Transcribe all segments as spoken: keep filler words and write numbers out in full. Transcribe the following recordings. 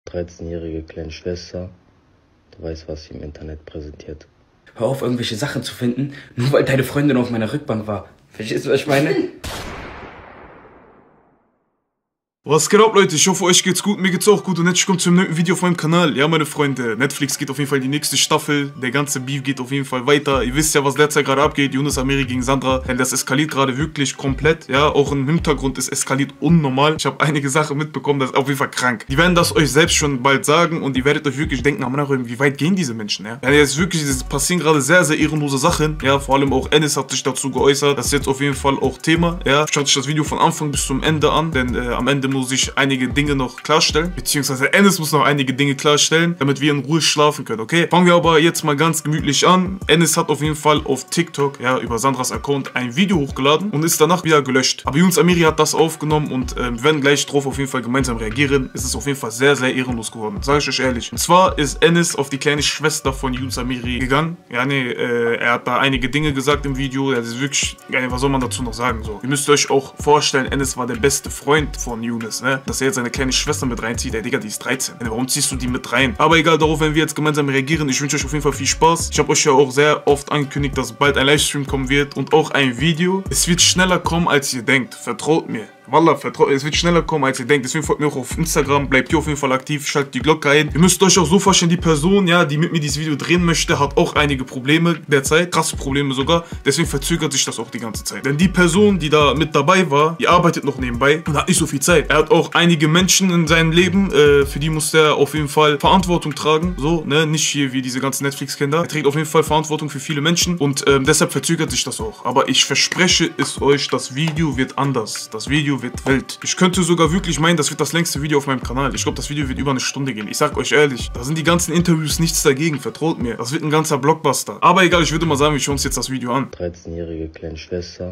dreizehnjährige kleine Schwester, du weißt, was sie im Internet präsentiert. Hör auf, irgendwelche Sachen zu finden, nur weil deine Freundin auf meiner Rückbank war. Verstehst du, was ich meine? Was geht ab, Leute? Ich hoffe, euch geht's gut, mir geht's auch gut und jetzt kommt zum neuen Video auf meinem Kanal. Ja, meine Freunde, Netflix geht auf jeden Fall die nächste Staffel, der ganze Beef geht auf jeden Fall weiter. Ihr wisst ja, was derzeit gerade abgeht, Yunus Amiri gegen Sandra, denn das eskaliert gerade wirklich komplett. Ja, auch im Hintergrund ist eskaliert unnormal. Ich habe einige Sachen mitbekommen, das ist auf jeden Fall krank. Die werden das euch selbst schon bald sagen und ihr werdet euch wirklich denken, wie weit gehen diese Menschen, ja? Ja, jetzt wirklich, es passieren gerade sehr, sehr ehrenlose Sachen, ja, vor allem auch Enes hat sich dazu geäußert, das ist jetzt auf jeden Fall auch Thema, ja. Schaut euch das Video von Anfang bis zum Ende an, denn äh, am Ende muss ich einige Dinge noch klarstellen, beziehungsweise Enes muss noch einige Dinge klarstellen, damit wir in Ruhe schlafen können, okay? Fangen wir aber jetzt mal ganz gemütlich an. Enes hat auf jeden Fall auf TikTok, ja, über Sandras Account ein Video hochgeladen und ist danach wieder gelöscht. Aber Yunus Amiri hat das aufgenommen und äh, wir werden gleich drauf auf jeden Fall gemeinsam reagieren. Es ist auf jeden Fall sehr, sehr ehrenlos geworden, sage ich euch ehrlich. Und zwar ist Enes auf die kleine Schwester von Yunus Amiri gegangen. Ja, nee, äh, er hat da einige Dinge gesagt im Video. Das ist wirklich, ja, was soll man dazu noch sagen, so. Ihr müsst euch auch vorstellen, Enes war der beste Freund von Yunus, ne? Dass er jetzt seine kleine Schwester mit reinzieht. Ey, Digga, die ist dreizehn. Warum ziehst du die mit rein? Aber egal, darauf werden wir jetzt gemeinsam reagieren. Ich wünsche euch auf jeden Fall viel Spaß. Ich habe euch ja auch sehr oft angekündigt, dass bald ein Livestream kommen wird und auch ein Video. Es wird schneller kommen, als ihr denkt. Vertraut mir. Wallah, vertraut, es wird schneller kommen, als ihr denkt. Deswegen folgt mir auch auf Instagram, bleibt hier auf jeden Fall aktiv, schaltet die Glocke ein. Ihr müsst euch auch so vorstellen, die Person, ja, die mit mir dieses Video drehen möchte, hat auch einige Probleme derzeit, krasse Probleme sogar. Deswegen verzögert sich das auch die ganze Zeit. Denn die Person, die da mit dabei war, die arbeitet noch nebenbei und hat nicht so viel Zeit. Er hat auch einige Menschen in seinem Leben, äh, für die muss er auf jeden Fall Verantwortung tragen. So, ne, nicht hier wie diese ganzen Netflix-Kinder. Er trägt auf jeden Fall Verantwortung für viele Menschen und ähm, deshalb verzögert sich das auch. Aber ich verspreche es euch, das Video wird anders. Das Video wird wild. Ich könnte sogar wirklich meinen, das wird das längste Video auf meinem Kanal. Ich glaube, das Video wird über eine Stunde gehen. Ich sag euch ehrlich, da sind die ganzen Interviews nichts dagegen. Vertraut mir. Das wird ein ganzer Blockbuster. Aber egal, ich würde mal sagen, wir schauen uns jetzt das Video an. dreizehnjährige kleine Schwester,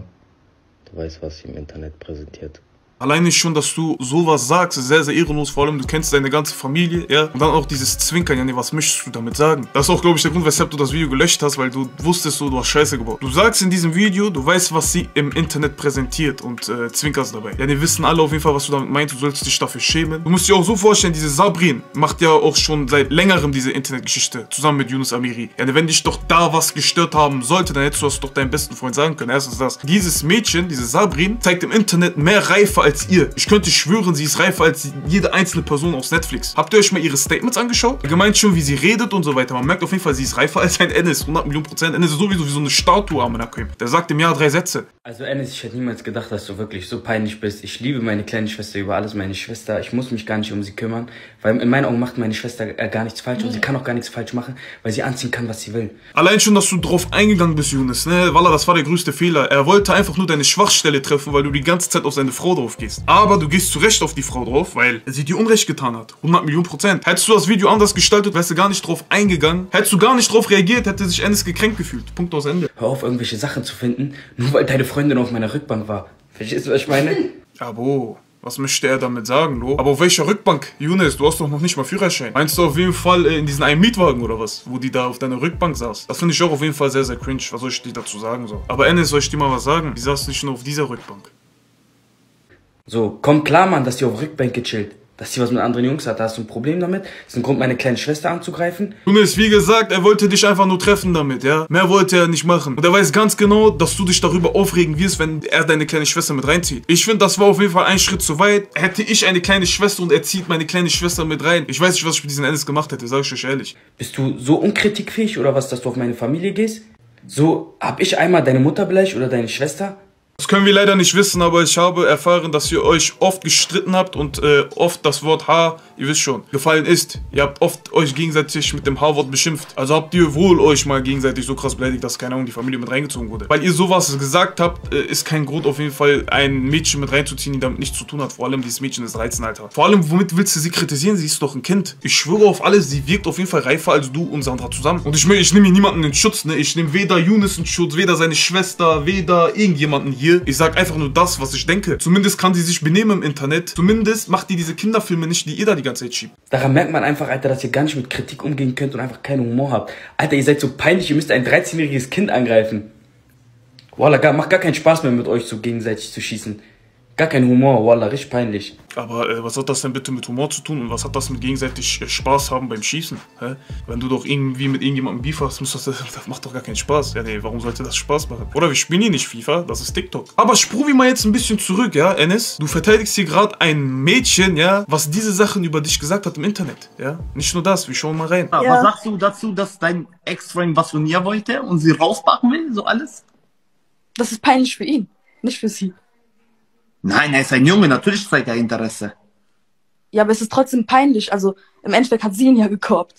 du weißt, was sie im Internet präsentiert. Alleine schon, dass du sowas sagst, ist sehr, sehr ehrenlos. Vor allem, du kennst deine ganze Familie, ja. Und dann auch dieses Zwinkern, ja, nee, was möchtest du damit sagen? Das ist auch, glaube ich, der Grund, weshalb du das Video gelöscht hast, weil du wusstest so, du hast Scheiße gebaut. Du sagst in diesem Video, du weißt, was sie im Internet präsentiert und äh, zwinkerst dabei. Ja, die wissen alle auf jeden Fall, was du damit meinst. Du sollst dich dafür schämen. Du musst dir auch so vorstellen, diese Sabrin macht ja auch schon seit längerem diese Internetgeschichte zusammen mit Yunus Amiri. Ja, wenn dich doch da was gestört haben sollte, dann hättest du das doch deinem besten Freund sagen können. Erstens das. Dieses Mädchen, diese Sabrin, zeigt im Internet mehr Reife als ihr. Ich könnte schwören, sie ist reifer als jede einzelne Person aus Netflix. Habt ihr euch mal ihre Statements angeschaut? Gemeint schon, wie sie redet und so weiter. Man merkt auf jeden Fall, sie ist reifer als ein Enes. hundert Millionen Prozent. Enes ist sowieso wie so eine Statue am Nacken. Der sagt im Jahr drei Sätze. Also Enes, ich hätte niemals gedacht, dass du wirklich so peinlich bist. Ich liebe meine kleine Schwester über alles, meine Schwester. Ich muss mich gar nicht um sie kümmern, weil in meinen Augen macht meine Schwester gar nichts falsch und sie kann auch gar nichts falsch machen, weil sie anziehen kann, was sie will. Allein schon, dass du drauf eingegangen bist, Yunus, ne? Wallah, das war der größte Fehler. Er wollte einfach nur deine Schwachstelle treffen, weil du die ganze Zeit auf seine Frau drauf gehst. Aber du gehst zu Recht auf die Frau drauf, weil sie dir Unrecht getan hat. hundert Millionen Prozent. Hättest du das Video anders gestaltet, wärst du gar nicht drauf eingegangen. Hättest du gar nicht drauf reagiert, hätte sich Enes gekränkt gefühlt. Punkt aus Ende. Hör auf, irgendwelche Sachen zu finden, nur weil deine Freundin auf meiner Rückbank war. Verstehst du, was ich meine? Abo, was möchte er damit sagen, Lo? Aber auf welcher Rückbank? Yunus, du hast doch noch nicht mal Führerschein. Meinst du auf jeden Fall in diesen einen Mietwagen oder was? Wo die da auf deiner Rückbank saß? Das finde ich auch auf jeden Fall sehr, sehr cringe. Was soll ich dir dazu sagen, so? Aber Enes, soll ich dir mal was sagen? Die saß nicht nur auf dieser Rückbank. So, komm klar, Mann, dass die auf Rückbank chillt. Dass sie was mit anderen Jungs hat, da hast du ein Problem damit? Das ist ein Grund, meine kleine Schwester anzugreifen? Yunus, wie gesagt, er wollte dich einfach nur treffen damit, ja? Mehr wollte er nicht machen. Und er weiß ganz genau, dass du dich darüber aufregen wirst, wenn er deine kleine Schwester mit reinzieht. Ich finde, das war auf jeden Fall ein Schritt zu weit. Hätte ich eine kleine Schwester und er zieht meine kleine Schwester mit rein. Ich weiß nicht, was ich mit diesen Enes gemacht hätte, sag ich euch ehrlich. Bist du so unkritikfähig oder was, dass du auf meine Familie gehst? So, hab ich einmal deine Mutter beleidigt oder deine Schwester? Das können wir leider nicht wissen, aber ich habe erfahren, dass ihr euch oft gestritten habt und äh, oft das Wort H, ihr wisst schon, gefallen ist. Ihr habt oft euch gegenseitig mit dem H-Wort beschimpft. Also habt ihr wohl euch mal gegenseitig so krass beleidigt, dass, keine Ahnung, die Familie mit reingezogen wurde. Weil ihr sowas gesagt habt, äh, ist kein Grund auf jeden Fall, ein Mädchen mit reinzuziehen, die damit nichts zu tun hat. Vor allem dieses Mädchen ist dreizehn, Alter. Vor allem, womit willst du sie kritisieren? Sie ist doch ein Kind. Ich schwöre auf alles, sie wirkt auf jeden Fall reifer als du und Sandra zusammen. Und ich, ich nehme hier niemanden in Schutz, ne? Ich nehme weder Yunus in Schutz, weder seine Schwester, weder irgendjemanden hier. Ich sag einfach nur das, was ich denke. Zumindest kann sie sich benehmen im Internet. Zumindest macht die diese Kinderfilme nicht, die ihr da die ganze Zeit schiebt. Daran merkt man einfach, Alter, dass ihr gar nicht mit Kritik umgehen könnt und einfach keinen Humor habt. Alter, ihr seid so peinlich, ihr müsst ein dreizehnjähriges Kind angreifen. Wallah, macht gar keinen Spaß mehr mit euch so gegenseitig zu schießen. Gar kein Humor, Wallah, richtig peinlich. Aber äh, was hat das denn bitte mit Humor zu tun und was hat das mit gegenseitig äh, Spaß haben beim Schießen? Hä? Wenn du doch irgendwie mit irgendjemandem Beef hast, muss das, das macht doch gar keinen Spaß. Ja, nee, warum sollte das Spaß machen? Oder wir spielen hier nicht FIFA, das ist TikTok. Aber spruch mal jetzt ein bisschen zurück, ja, Enes? Du verteidigst hier gerade ein Mädchen, ja, was diese Sachen über dich gesagt hat im Internet, ja? Nicht nur das, wir schauen mal rein. Ja. Was sagst du dazu, dass dein Ex-Freund was von ihr wollte und sie rauspacken will, so alles? Das ist peinlich für ihn, nicht für sie. Nein, er ist ein Junge, natürlich zeigt er Interesse. Ja, aber es ist trotzdem peinlich. Also im Endeffekt hat sie ihn ja gekorbt.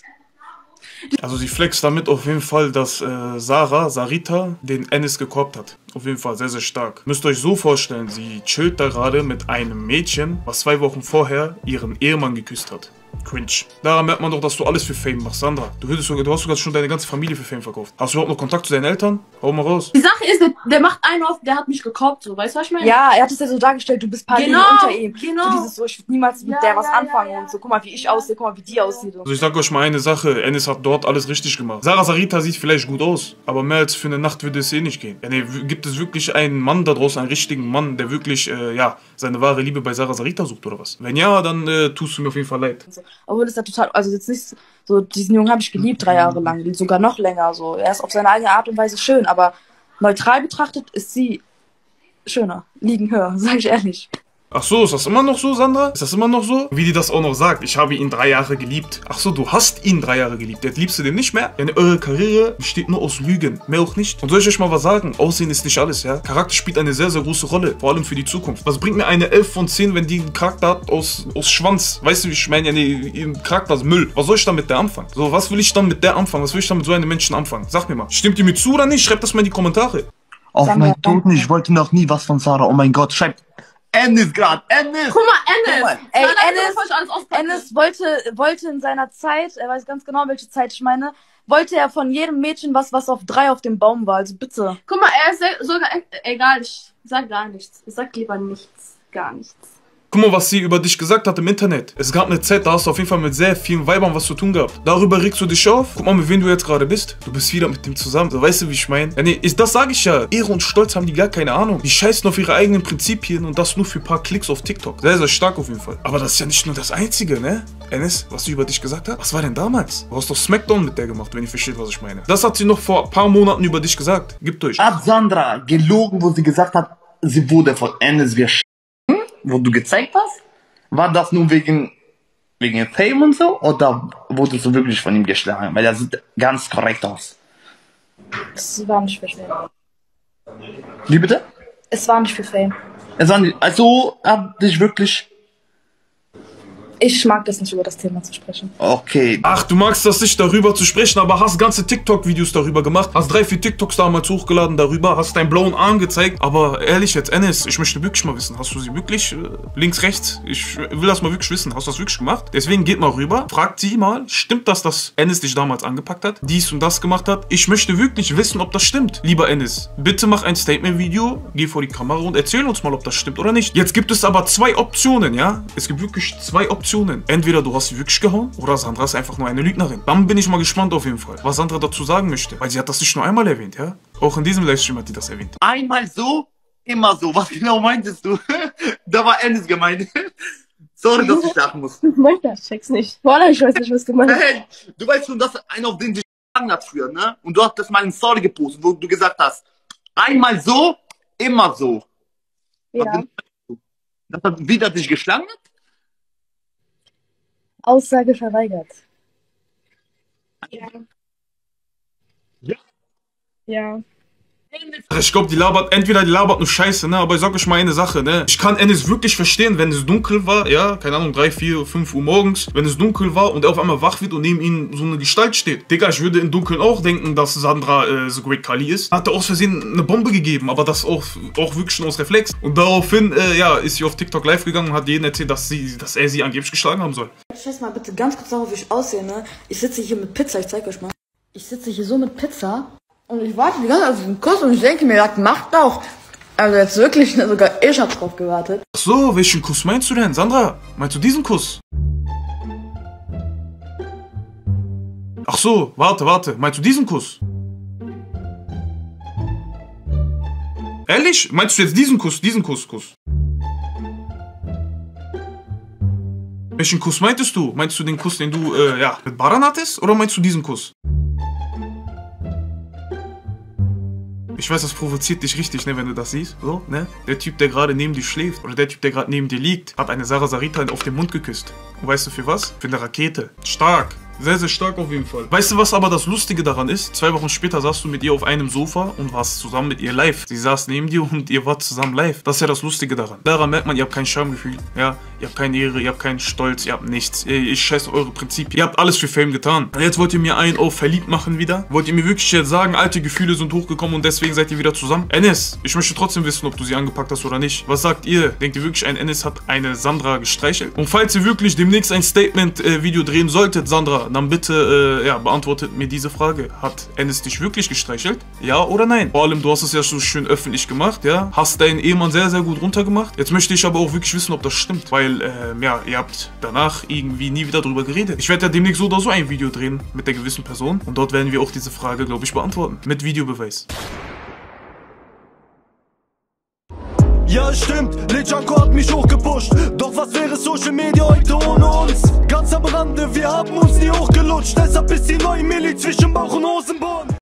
Also sie flext damit auf jeden Fall, dass äh, Sarah, Sarita, den Enes gekorbt hat. Auf jeden Fall sehr, sehr stark. Müsst ihr euch so vorstellen, sie chillt da gerade mit einem Mädchen, was zwei Wochen vorher ihren Ehemann geküsst hat. Cringe. Daran merkt man doch, dass du alles für Fame machst, Sandra. Du, würdest sogar, du hast sogar schon deine ganze Familie für Fame verkauft. Hast du überhaupt noch Kontakt zu deinen Eltern? Hau mal raus. Die Sache ist, der, der macht einen auf, der hat mich gekorbt, so, weißt du, was ich meine? Ja, er hat es ja so dargestellt, du bist paar Genau, Ligen unter ihm. genau. So dieses so, ich würde niemals mit Ja, der was ja, anfangen ja, ja. und so, guck mal, wie ich aussehe, guck mal, wie die aussieht. Und Also ich sag euch mal eine Sache, Enes hat dort alles richtig gemacht. Sarah Sarita sieht vielleicht gut aus, aber mehr als für eine Nacht würde es eh nicht gehen. Ja, nee, gibt es wirklich einen Mann da draußen, einen richtigen Mann, der wirklich, äh, ja, seine wahre Liebe bei Sarah Sarita sucht oder was? Wenn ja, dann äh, tust du mir auf jeden Fall leid. so. Obwohl das ja total, also jetzt nicht so, diesen Jungen habe ich geliebt drei Jahre lang, sogar noch länger. So, er ist auf seine eigene Art und Weise schön, aber neutral betrachtet ist sie schöner, liegen höher, sag ich ehrlich. Ach so, ist das immer noch so, Sandra? Ist das immer noch so? Wie die das auch noch sagt, ich habe ihn drei Jahre geliebt. Ach so, du hast ihn drei Jahre geliebt. Jetzt liebst du den nicht mehr? Ja, eure Karriere besteht nur aus Lügen, mehr auch nicht. Und soll ich euch mal was sagen? Aussehen ist nicht alles, ja? Charakter spielt eine sehr, sehr große Rolle, vor allem für die Zukunft. Was bringt mir eine elf von zehn, wenn die einen Charakter hat aus, aus Schwanz? Weißt du, wie ich meine? Ja, nee, ihr Charakter ist Müll. Was soll ich dann mit der anfangen? So, was will ich dann mit der anfangen? Was will ich dann mit so einem Menschen anfangen? Sag mir mal. Stimmt ihr mir zu oder nicht? Schreibt das mal in die Kommentare. Auf Sandra, meinen Toten, ich wollte noch nie was von Sarah. Oh mein Gott, schreibt Enes gerade, Enes! Guck mal, Enes! Ey, Nein, nein, Enes, bevor ich alles auspacke. Enes wollte, wollte in seiner Zeit, er weiß ganz genau, welche Zeit ich meine, wollte er von jedem Mädchen was, was auf drei auf dem Baum war, also bitte. Guck mal, er ist se- sogar, egal, ich sag gar nichts. Ich sag lieber nichts, gar nichts. Guck mal, was sie über dich gesagt hat im Internet. Es gab eine Zeit, da hast du auf jeden Fall mit sehr vielen Weibern was zu tun gehabt. Darüber regst du dich auf. Guck mal, mit wem du jetzt gerade bist. Du bist wieder mit dem zusammen. So, weißt du, wie ich meine? Ja, nee, ist, das sage ich ja. Ehre und Stolz haben die gar keine Ahnung. Die scheißen auf ihre eigenen Prinzipien und das nur für ein paar Klicks auf TikTok. Sehr, sehr stark auf jeden Fall. Aber das ist ja nicht nur das Einzige, ne? Enes, was sie über dich gesagt hat? Was war denn damals? Du hast doch Smackdown mit der gemacht, wenn ihr versteht, was ich meine. Das hat sie noch vor ein paar Monaten über dich gesagt. Gibt euch. Hat Sandra gelogen, wo sie gesagt hat, sie wurde von Enes wir sch***, wo du gezeigt hast? War das nur wegen, wegen Fame und so? Oder wurdest du wirklich von ihm geschlagen? Weil er sieht ganz korrekt aus. Es war nicht für Fame. Wie bitte? Es war nicht für Fame. Er sagt, also hat dich wirklich... Ich mag das nicht, über das Thema zu sprechen. Okay. Ach, du magst das nicht, darüber zu sprechen, aber hast ganze TikTok-Videos darüber gemacht, hast drei, vier TikToks damals hochgeladen darüber, hast deinen blauen Arm gezeigt, aber ehrlich jetzt, Enes, ich möchte wirklich mal wissen, hast du sie wirklich, äh, links, rechts, ich will das mal wirklich wissen, hast du das wirklich gemacht? Deswegen geht mal rüber, fragt sie mal, stimmt das, dass Enes dich damals angepackt hat, dies und das gemacht hat? Ich möchte wirklich wissen, ob das stimmt, lieber Enes. Bitte mach ein Statement-Video, geh vor die Kamera und erzähl uns mal, ob das stimmt oder nicht. Jetzt gibt es aber zwei Optionen, ja? Es gibt wirklich zwei Optionen. Entweder du hast sie wirklich gehauen oder Sandra ist einfach nur eine Lügnerin. Dann bin ich mal gespannt auf jeden Fall, was Sandra dazu sagen möchte. Weil sie hat das nicht nur einmal erwähnt, ja? Auch in diesem Livestream hat sie das erwähnt. Einmal so, immer so. Was genau meintest du? Da war Enes gemeint. Sorry, dass ich lachen muss. Ich möchte das, check's nicht. Boah, ich weiß nicht, was du meinst. Hey, du weißt schon, dass einer auf den dich geschlagen hat früher, ne? Und du hast das mal in Story gepostet, wo du gesagt hast, einmal so, immer so. Ja. Das hat wieder dich geschlagen hat? Aussage verweigert. Ja. Ja? Ja. Ich glaube, die labert, entweder die labert nur Scheiße, ne? Aber ich sag euch mal eine Sache, ne? Ich kann Enes wirklich verstehen, wenn es dunkel war, ja? Keine Ahnung, drei, vier, fünf Uhr morgens. Wenn es dunkel war und er auf einmal wach wird und neben ihm so eine Gestalt steht. Digga, ich würde im Dunkeln auch denken, dass Sandra äh, so Great Kali ist. Hat er aus Versehen eine Bombe gegeben, aber das auch, auch wirklich schon aus Reflex. Und daraufhin, äh, ja, ist sie auf TikTok live gegangen und hat jedem erzählt, dass, sie, dass er sie angeblich geschlagen haben soll. Scheiß mal bitte ganz kurz darauf, wie ich aussehe, ne? Ich sitze hier mit Pizza, ich zeig euch mal. Ich sitze hier so mit Pizza und ich warte die ganze Zeit auf den Kuss und ich denke mir, das macht doch. Also jetzt wirklich, ne, sogar ich hab drauf gewartet. Ach so, welchen Kuss meinst du denn, Sandra? Meinst du diesen Kuss? Ach so, warte, warte. Meinst du diesen Kuss? Ehrlich? Meinst du jetzt diesen Kuss, diesen Kuss, Kuss? Welchen Kuss meintest du? Meinst du den Kuss, den du, äh, ja, mit Baran hattest? Oder meinst du diesen Kuss? Ich weiß, das provoziert dich richtig, ne, wenn du das siehst. So, ne? Der Typ, der gerade neben dir schläft, oder der Typ, der gerade neben dir liegt, hat eine Sarah Sarita auf den Mund geküsst. Und weißt du für was? Für eine Rakete. Stark. Sehr, sehr stark auf jeden Fall. Weißt du, was aber das Lustige daran ist? Zwei Wochen später saßt du mit ihr auf einem Sofa und warst zusammen mit ihr live. Sie saß neben dir und ihr wart zusammen live. Das ist ja das Lustige daran. Daran merkt man, ihr habt kein Schamgefühl. Ja, ihr habt keine Ehre, ihr habt keinen Stolz, ihr habt nichts. Ich scheiß auf eure Prinzipien. Ihr habt alles für Fame getan. Und jetzt wollt ihr mir einen auf verliebt machen wieder? Wollt ihr mir wirklich jetzt sagen, alte Gefühle sind hochgekommen und deswegen seid ihr wieder zusammen? Enes, ich möchte trotzdem wissen, ob du sie angepackt hast oder nicht. Was sagt ihr? Denkt ihr wirklich, ein Enes hat eine Sandra gestreichelt? Und falls ihr wirklich demnächst ein Statement-Video drehen solltet, Sandra, dann bitte, äh, ja, beantwortet mir diese Frage. Hat Enes dich wirklich gestreichelt? Ja oder nein? Vor allem, du hast es ja so schön öffentlich gemacht, ja? Hast deinen Ehemann sehr, sehr gut runtergemacht. Jetzt möchte ich aber auch wirklich wissen, ob das stimmt. Weil, ähm, ja, ihr habt danach irgendwie nie wieder drüber geredet. Ich werde ja demnächst so oder so ein Video drehen mit der gewissen Person. Und dort werden wir auch diese Frage, glaube ich, beantworten. Mit Videobeweis. Ja, stimmt, Lejanko hat mich hochgepusht. Doch was wäre Social Media heute ohne uns? Ganz am Rande, wir haben uns nie hochgelutscht. Deshalb ist die neue Milli zwischen Bauch und Hosenboden.